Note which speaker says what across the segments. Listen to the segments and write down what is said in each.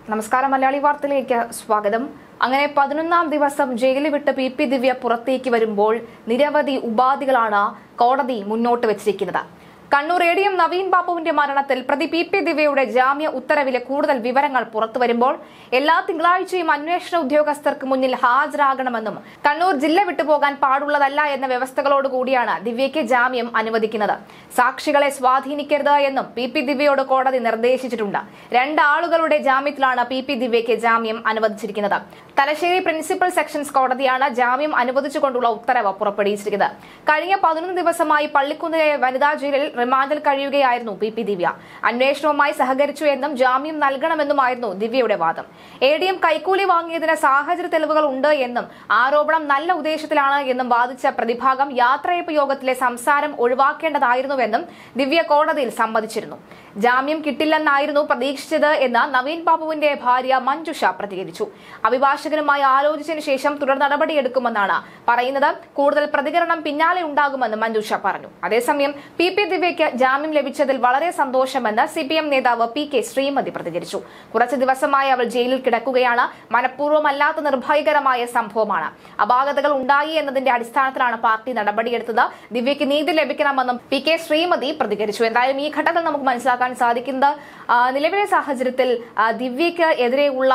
Speaker 1: നമസ്കാരം. മലയാളി വാർത്തയിലേക്ക് സ്വാഗതം. അങ്ങനെ 11ാം ദിവസം ജയിലിൽ വിട്ട് പി ദിവ്യ പുറത്തേക്ക് വരുമ്പോൾ നിരവധി ഉപാധികളാണ് കോടതി മുന്നോട്ട് വെച്ചിരിക്കുന്നത്. കണ്ണൂർ ADM നവീൻ ബാബുവിന്റെ മരണത്തിൽ പ്രതി പി ദിവ്യയുടെ ജാമ്യ ഉത്തരവിലെ കൂടുതൽ വിവരങ്ങൾ പുറത്തുവരുമ്പോൾ എല്ലാ തിങ്കളാഴ്ചയും അന്വേഷണ ഉദ്യോഗസ്ഥർക്ക് മുന്നിൽ ഹാജരാകണമെന്നും കണ്ണൂർ ജില്ല വിട്ടുപോകാൻ പാടുള്ളതല്ല എന്ന വ്യവസ്ഥകളോടുകൂടിയാണ് ദിവ്യയ്ക്ക് ജാമ്യം അനുവദിക്കുന്നത്. സാക്ഷികളെ സ്വാധീനിക്കരുത് എന്നും പി ദിവ്യയോട് കോടതി നിർദ്ദേശിച്ചിട്ടുണ്ട്. രണ്ടാളുകളുടെ ജാമ്യത്തിലാണ് പി ദിവ്യയ്ക്ക് ജാമ്യം അനുവദിച്ചിരിക്കുന്നത്. തലശ്ശേരി പ്രിൻസിപ്പൽ സെഷൻസ് കോടതിയാണ് ജാമ്യം അനുവദിച്ചുകൊണ്ടുള്ള ഉത്തരവ് പുറപ്പെടുവിച്ചിരിക്കുന്നത്. കഴിഞ്ഞ 11 ദിവസമായി പള്ളിക്കുന്നിലെ വനിതാ ജയിലിൽ റിമാൻഡിൽ കഴിയുകയായിരുന്നു പി ദിവ്യ. അന്വേഷണവുമായി സഹകരിച്ചു എന്നും ജാമ്യം നൽകണമെന്നുമായിരുന്നു ദിവ്യയുടെ വാദം. ADM കൈക്കൂലി വാങ്ങിയതിന് സാഹചര്യ തെളിവുകൾ ഉണ്ട് എന്നും ആരോപണം നല്ല ഉദ്ദേശത്തിലാണ് എന്നും വാദിച്ച പ്രതിഭാഗം യാത്രയപ്പ് യോഗത്തിലെ സംസാരം ഒഴിവാക്കേണ്ടതായിരുന്നുവെന്നും ദിവ്യ കോടതിയിൽ സമ്മതിച്ചിരുന്നു. ജാമ്യം കിട്ടില്ലെന്നായിരുന്നു പ്രതീക്ഷിച്ചത് എന്ന് നവീൻ ബാബുവിന്റെ ഭാര്യ മഞ്ജുഷ പ്രതികരിച്ചു. അഭിഭാഷകനുമായി ആലോചിച്ചതിനു ശേഷം തുടർ നടപടിയെടുക്കുമെന്നാണ് പറയുന്നത്. കൂടുതൽ പ്രതികരണം പിന്നാലെ ഉണ്ടാകുമെന്ന് മഞ്ജുഷ പറഞ്ഞു. അതേസമയം പി ദിവ്യയ്ക്ക് ജാമ്യം ലഭിച്ചതിൽ വളരെ സന്തോഷമെന്ന് CPM നേതാവ് PK ശ്രീമതി പ്രതികരിച്ചു. കുറച്ചു ദിവസമായി അവൾ ജയിലിൽ കിടക്കുകയാണ്. മനഃപൂർവ്വമല്ലാത്ത നിർഭയകരമായ സംഭവമാണ്. അപാകതകൾ ഉണ്ടായി എന്നതിന്റെ അടിസ്ഥാനത്തിലാണ് പാർട്ടി നടപടിയെടുത്തത്. ദിവ്യയ്ക്ക് നീതി ലഭിക്കണമെന്നും PK ശ്രീമതി പ്രതികരിച്ചു. എന്തായാലും ഈ ഘട്ടത്തിൽ നമുക്ക് മനസ്സിലാക്കാൻ സാധിക്കുന്നത് നിലവിലെ സാഹചര്യത്തിൽ ദിവ്യക്കെതിരെയുള്ള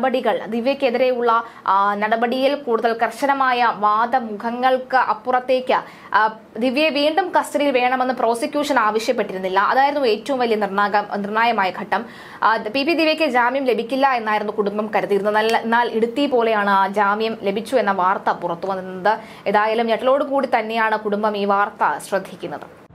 Speaker 1: നടപടിയിൽ കൂടുതൽ കർശനമായ വാദമുഖങ്ങൾക്ക് അപ്പുറത്തേക്ക് ദിവ്യയെ വീണ്ടും കസ്റ്റഡിയിൽ വേണമെന്ന് പ്രോസിക്യൂഷൻ ആവശ്യപ്പെട്ടിരുന്നില്ല. അതായിരുന്നു ഏറ്റവും വലിയ നിർണായകമായ ഘട്ടം. പി ദിവ്യയ്ക്ക് ജാമ്യം ലഭിക്കില്ല എന്നായിരുന്നു കുടുംബം കരുതിയിരുന്നത്. എന്നാൽ ഇടുത്തി പോലെയാണ് ജാമ്യം ലഭിച്ചു എന്ന വാർത്ത പുറത്തു വന്നത്. ഏതായാലും ഞെട്ടലോടുകൂടി തന്നെയാണ് കുടുംബം ഈ വാർത്ത ശ്രദ്ധിക്കുന്നത്.